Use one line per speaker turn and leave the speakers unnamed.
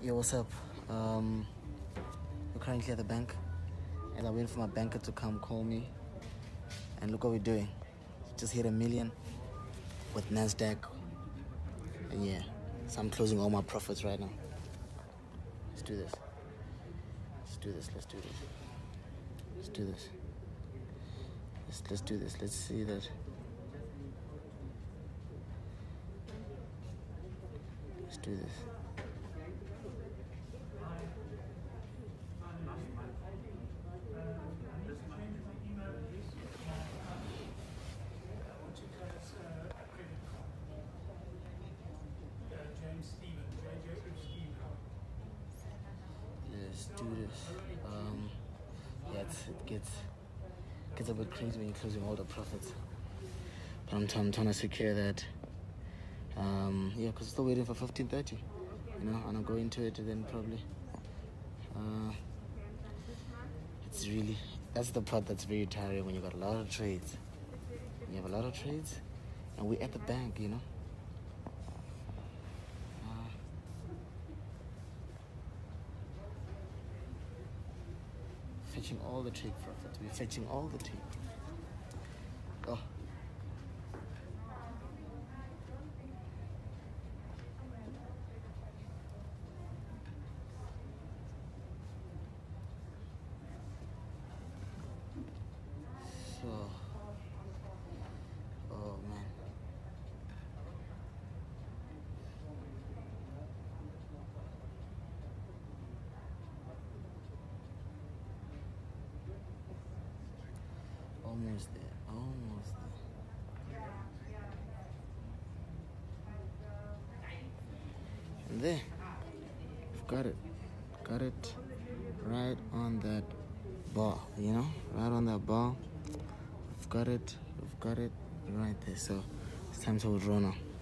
Yo, what's up? We're currently at the bank, and I wait for my banker to come call me. And look what we're doing. Just hit 1 million with NASDAQ. And yeah, so I'm closing all my profits right now. Let's do this. Let's do this. Let's do this. Let's do this. Let's do this. Let's see that. Let's do this. Let's do this. Yeah, it gets a bit crazy when you're closing all the profits. But I'm trying to secure that. Yeah, because I'm still waiting for 15:30. And I'll go into it and then probably. It's really, that's the part that's very tiring when you got a lot of trades. You have a lot of trades, and we're at the bank, Fetching all the trade profits. We're fetching all the trade. Oh. So. Oh, man. Almost there. Almost there. And there. We've got it. Got it right on that bar, Right on that bar. We've got it. We've got it right there. So it's time to withdraw now.